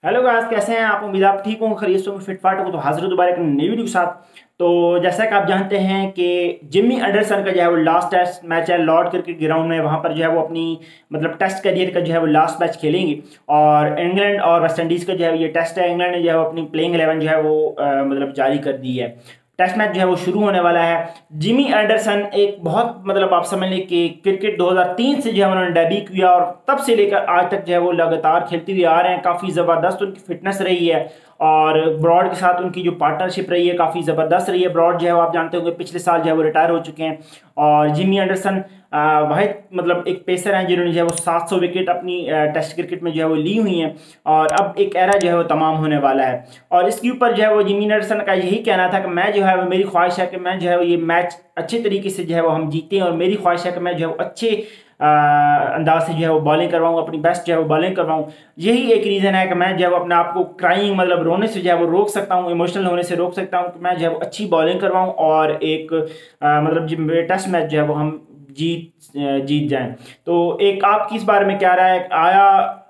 Hello guys, कैसे हैं आप? उम्मीद आप ठीक हों, खरीद हों, फिटफाट हो। तो हाजिर हूं दोबारा एक नई वीडियो के साथ। तो जैसा कि आप जानते हैं कि जिमी एंडरसन का जो है वो लास्ट टेस्ट मैच है लॉर्ड क्रिकेट ग्राउंड में। वहां पर जो है वो अपनी मतलब टेस्ट करियर का जो है वो लास्ट मैच खेलेंगे। और इंग्लैंड और वेस्ट इंडीज़ का जो है ये टेस्ट है। इंग्लैंड ने जो है वो अपनी प्लेइंग 11 जो है वो मतलब जारी कर दी है। टेस्ट मैच जो है वो शुरू होने वाला है। जिमी एंडरसन एक बहुत मतलब आप समझ लें कि क्रिकेट 2003 से जो है उन्होंने डेब्यू किया और तब से लेकर आज तक जो है वो लगातार खेलते हुए आ रहे हैं। काफ़ी ज़बरदस्त उनकी फिटनेस रही है और ब्रॉड के साथ उनकी जो पार्टनरशिप रही है काफ़ी ज़बरदस्त रही है। ब्रॉड जो है वो आप जानते होंगे पिछले साल जो है वो रिटायर हो चुके हैं। और जिमी एंडरसन वाहिद मतलब एक पेसर हैं जिन्होंने जो है वो 700 विकेट अपनी टेस्ट क्रिकेट में जो है वो ली हुई हैं। और अब एक एरा जो है वो तमाम होने वाला है। और इसके ऊपर जो है वो जिमी एंडरसन का यही कहना था कि मैं जो है वो मेरी ख्वाहिश है कि मैं जो है वो ये मैच अच्छे तरीके से जो है वो हम जीतें। और मेरी ख्वाहिश है कि मैं जो है वो अच्छे अंदाज से जो है वो बॉलिंग करवाऊँ, अपनी बेस्ट जो है वो बॉलिंग करवाऊँ। यही एक रीज़न है कि मैं जो है वो अपने आप को क्राइंग मतलब रोने से जो है वो रोक सकता हूँ, इमोशनल होने से रोक सकता हूँ कि मैं जो है वो अच्छी बॉलिंग करवाऊँ और एक मतलब जो टेस्ट मैच जो है वो हम जीत जाएं। तो एक आपकी इस बारे में क्या राय है? आया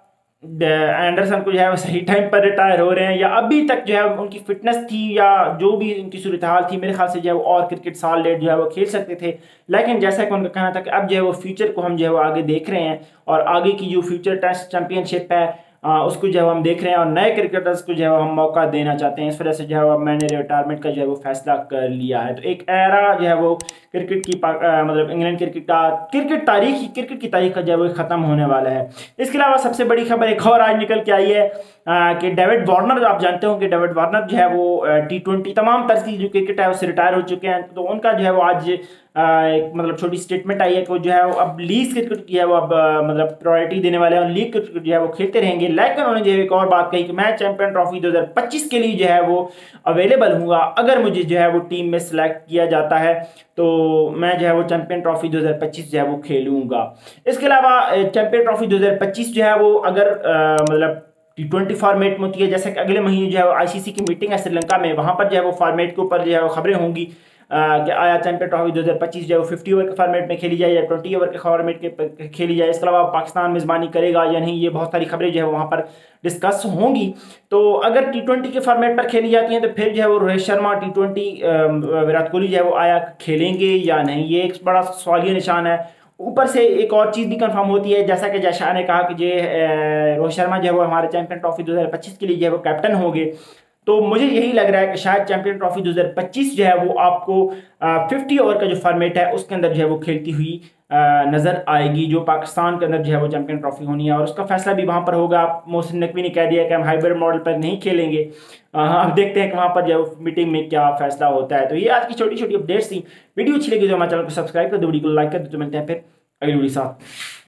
एंडरसन को जो है वो सही टाइम पर रिटायर हो रहे हैं या अभी तक जो है उनकी फिटनेस थी या जो भी उनकी सूरत हाल थी, मेरे ख्याल से जो है वो और क्रिकेट साल डेट जो है वो खेल सकते थे। लेकिन जैसा कि उनका कहना था कि अब जो है वो फ्यूचर को हम जो है वो आगे देख रहे हैं और आगे की जो फ्यूचर टेस्ट चैंपियनशिप है उसको जो है हम देख रहे हैं और नए क्रिकेटर्स को जो है हम मौका देना चाहते हैं। इस वजह से जो है मैंने रिटायरमेंट का जो है वो फैसला कर लिया है। तो एक एरा जो है वो क्रिकेट की मतलब इंग्लैंड क्रिकेट की तारीख का जो है वो ख़त्म होने वाला है। इसके अलावा सबसे बड़ी खबर एक और आज निकल के आई है कि डेविड वार्नर, आप जानते हो कि डेविड वार्नर जो है वो T20 तमाम तरह की जो क्रिकेट है उससे रिटायर हो चुके हैं। तो उनका जो है वो आज एक मतलब छोटी स्टेटमेंट आई है कि वो जो है वो अब लीग क्रिकेट की है वो अब मतलब प्रायोरिटी देने वाले हैं और लीग क्रिकेट जो है वो खेलते रहेंगे। लेकिन उन्होंने जो है एक और बात कही कि मैं चैंपियन ट्रॉफी 2025 के लिए जो है वो अवेलेबल हूँगा। अगर मुझे जो है वो टीम में सेलेक्ट किया जाता है तो मैं जो है वो चैंपियन ट्रॉफी 2025 जो है वो खेलूंगा। इसके अलावा चैंपियन ट्रॉफी 2025 जो है वो अगर मतलब T20 फॉर्मेट में होती है, जैसे कि अगले महीने जो है वो आईसीसी की मीटिंग है श्रीलंका में, वहां पर जो है वो फॉर्मेट के ऊपर जो है वो खबरें होंगी कि आया चैंपियन ट्रॉफी 2025 जो है वो 50 ओवर के फॉर्मेट में खेली जाए या 20 ओवर के फॉर्मेट के खेली जाए। इसके अलावा पाकिस्तान मेज़बानी करेगा या नहीं, ये बहुत सारी खबरें जो है वहाँ पर डिस्कस होंगी। तो अगर T20 के फॉर्मेट पर खेली जाती हैं तो फिर जो है वो रोहित शर्मा T20 विराट कोहली जो है वो आया खेलेंगे या नहीं, ये एक बड़ा सवालिया निशान है। ऊपर से एक और चीज़ भी कंफर्म होती है, जैसा कि जयशाह ने कहा कि जो रोहित शर्मा जो है वो हमारे चैंपियन ट्रॉफी 2025 के लिए जो है वो कैप्टन होंगे। तो मुझे यही लग रहा है कि शायद चैंपियन ट्रॉफी 2025 जो है वो आपको 50 ओवर का जो फॉर्मेट है उसके अंदर जो है वो खेलती हुई नज़र आएगी, जो पाकिस्तान के अंदर जो है वो चैंपियन ट्रॉफी होनी है। और उसका फैसला भी वहाँ पर होगा। मोहसिन नकवी ने कह दिया कि हम हाइब्रिड मॉडल पर नहीं खेलेंगे। अब देखते हैं कि वहाँ पर जो है मीटिंग में क्या फैसला होता है। तो ये आज की छोटी छोटी अपडेट्स थी। वीडियो अच्छी लगी तो हमारे चैनल को सब्सक्राइब कर दो, वीडियो को लाइक कर दो। तो मिलते हैं फिर अगली वीडियो के साथ।